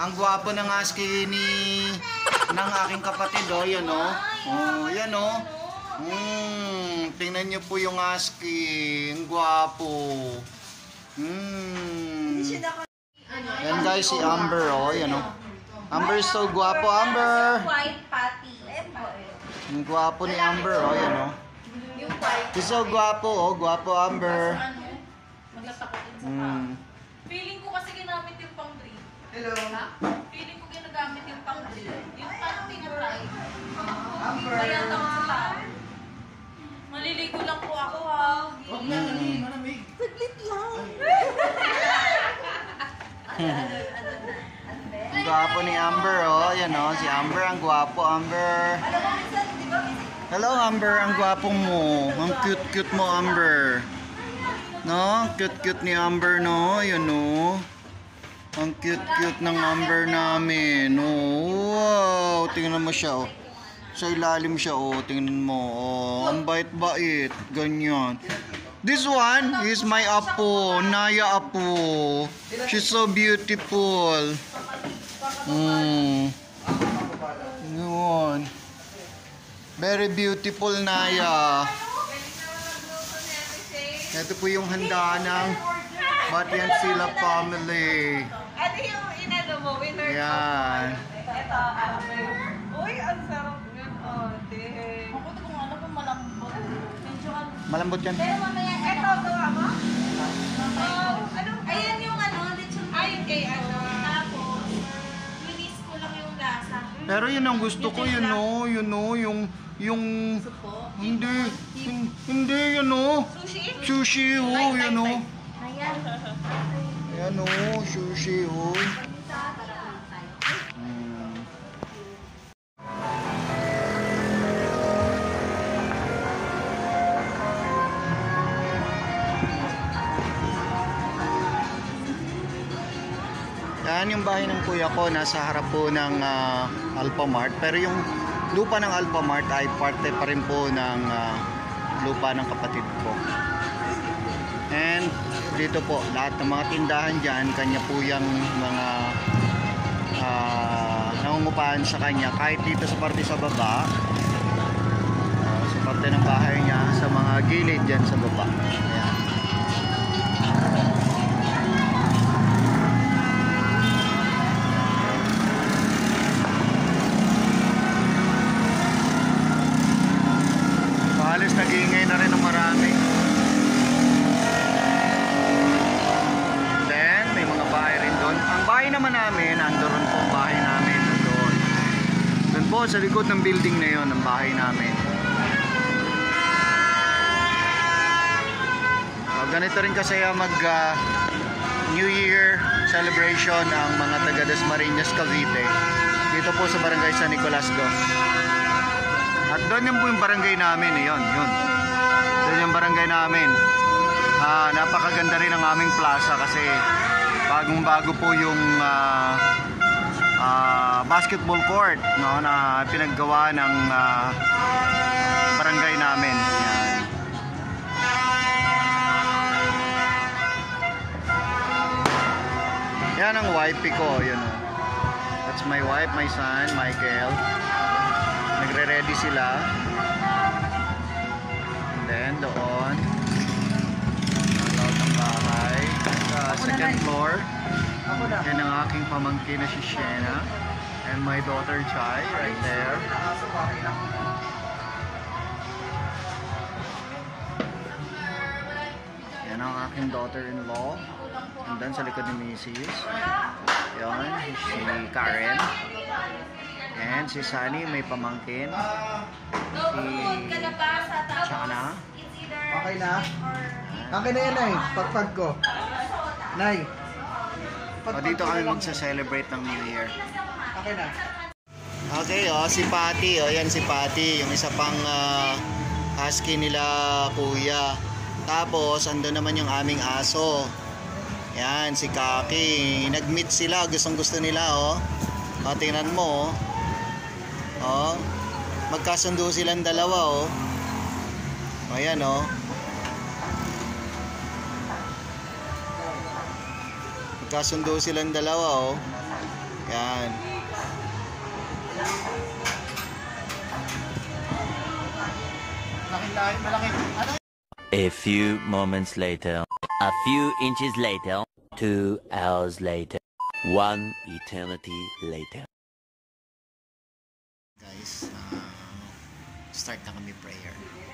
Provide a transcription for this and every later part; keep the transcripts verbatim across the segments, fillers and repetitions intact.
Ang gwapo ng husky ni ng aking kapatid, oh, yan oh. Oh, yan oh. Hmm, tingnan niyo po yung husky, ang gwapo. Hmm. Yan guys, si Amber, oh, yan oh. Amber is so gwapo, Amber. White patty. Ang gwapo ni Amber, oh, yan oh. He's so gwapo, oh, gwapo Amber. Hmm. Feeling ko kasi ginamit yung pang-breed. Hello. Feeling ko ginagamit yung pang-breed. Yung panty na tayo. Kaya tawag sa tao. Maliligo lang po ako, ha. Huwag na, malamig, malamig. Saglit lang. Ang gwapo ni Amber, oh. Yan oh, si Amber, ang gwapo, Amber. Hello, Amber, ang gwapo mo. Ang cute-cute mo, Amber. No, cute-cute ni Amber, no. Yan oh. Ang cute-cute ng Amber namin. Oh, wow, tingnan mo siya, oh. Sa ilalim siya, oh. Tingnan mo, oh. Ang bait-bait. Ganyan. This one is my apo, Naya apo. She's so beautiful. Hmm. Yun. Very beautiful, Naya. Ito po yung handa ng Batiancila family. Ano yung inano mo? Winner ko? Yan. Ito, uy, ang sarap yun, ate. Ako ito kung ano kung malambot. Medyo ano. Malambot yan. Pero mamaya, ito, gawa mo? Oh, ano? Ayan yung ano, lechon. Ayun kay ano. Tapos, linis ko lang yung lasa. Pero yun ang gusto ko, yun o, yun o, yung, yung, Supo? hindi, hin- hindi, yun o. Sushi? Sushi, oh, yun o. Ayan. Ayan o, sushi, oh. Hmm. Yan yung bahay ng kuya ko, nasa harap po ng uh, Alphamart. Pero yung lupa ng Alphamart ay parte pa rin po ng uh, lupa ng kapatid ko. And dito po, lahat ng mga tindahan dyan, kanya po yung mga uh, nangungupahan sa kanya. Kahit dito sa parte sa baba, uh, sa parte ng bahay niya, sa mga gilid dyan sa baba. Ayan. Halos nag-iingay na rin ng marami. Then, may mga bahay rin doon. Ang bahay naman namin, nandoon po ang bahay namin. Doon. Doon po, sa likod ng building na yon ang bahay namin. So, ganito rin kasi mag uh, New Year celebration ang mga taga Dasmariñas, Cavite. Dito po sa barangay San Nicolas dos. At doon yung po yung barangay namin, yun, yun. Doon yung barangay namin. Ah, napakaganda rin ang aming plaza kasi bagong-bago po yung uh, uh, basketball court, no, na pinaggawa ng uh, barangay namin. Yan. Yan ang wife ko, yun. That's my wife, my son, Michael. Nagre-ready sila. And then doon ang lahat ng bahay sa second floor. Yan ang aking pamangkin na si Shena and my daughter Chai right there. Yan ang aking daughter-in-law. And then sa likod ni Missus Yan, si Karen. And si Sunny may pamangkin. Si Chana. Okay na? Okay na yan, Nay. Pagpag ko. Nay. O, dito kami magsa-celebrate ng New Year. Okay na. Okay, oh, si Patty. O, yan si Patty. Yung isa pang uh, husky nila, kuya. Tapos, ando naman yung aming aso. Yan, si Kaki. Nag-meet sila. Gustong gusto nila, oh. O, tingnan mo, oh. Oh, magkasundo silang dalawa, oh. Ayan, oh. Magkasundo silang dalawa, oh. Yan. Malaki, malaki. Ano? A few moments later. A few inches later. Two hours later. One eternity later. Guys, uh, start na kami prayer.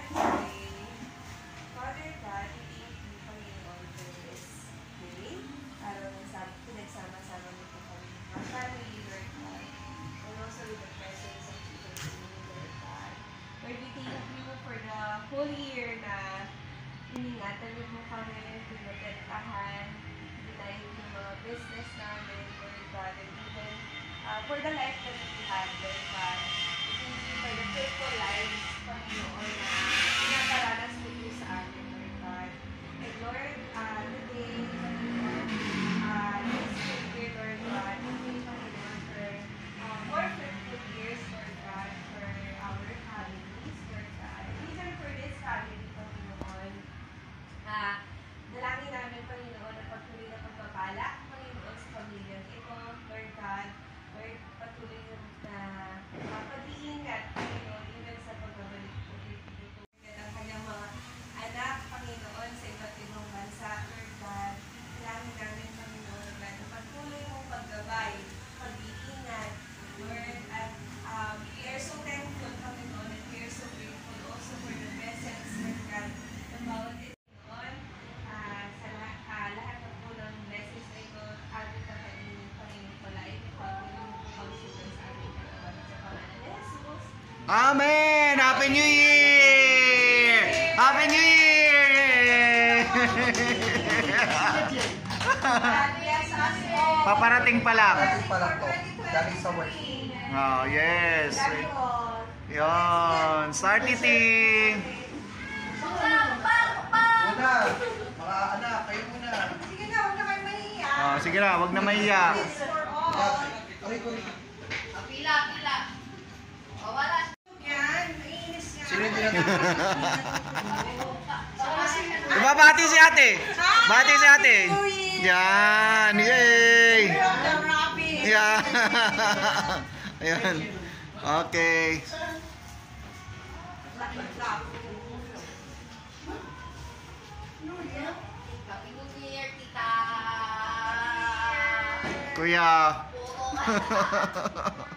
Father God, we thank you, Panginoon, for this day. Araw ng Sabbath, pinagsama-sama niyo po kami ng mga family, Lord God. And also with the presence of people in you, Lord God. Lord, we thank you for the whole year na iningatan niyo po kami, pinotentahan, binayin yung mga business namin, Lord God, and even uh, for the life that we have, Lord God. We thank you for the faithful lives, Panginoon, na pinaparanas mo po sa amin, Lord God. And Lord, uh, today, Panginoon, uh, this school year, Lord God, we thank you, Panginoon, for uh, more fruitful years, Lord God, for our families, Lord God. And even for this family, Panginoon, uh, dalangin namin, Panginoon, na patuloy na pagpapala, Panginoon, sa pamilyang ito, Lord God. Lord, patuloy na uh, pag-iingat, Panginoon, even sa pagbabalik po dito. Ang kanyang mga anak, Panginoon, sa iba't ibang bansa, Lord God. Dalangin namin, Panginoon, na patuloy mong paggabay, pag-iingat, Lord, at um, we are so thankful, Panginoon, and we are so grateful also for the presence, Lord God, ng bawat Panginoon, uh, sa lahat, uh, lahat ng po ng blessings na ito, ating kakainin, Panginoon, palain ito, patuloy mo po pagsusunod sa aming katawan sa pangalan ni Jesus. Amen! Happy New Year! Happy New Year! God bless us all. Paparating pa lang. Kasi pala to. Galing sa work. Oh, yes. Love you all. Yon. Start eating. Muna. Mga anak, kayo muna. Sige na, huwag na kayo mahiya. Oh, sige na, wag na mahiya. This is for all. Aray ko. Pila, pila. O, wala. Yan, mainis nga. Sino yung tinatapos? Ibabati si ate. Bati si ate. Yan. Yay. Yan. Ayan. Okay. Happy New Year, tita. Kuya.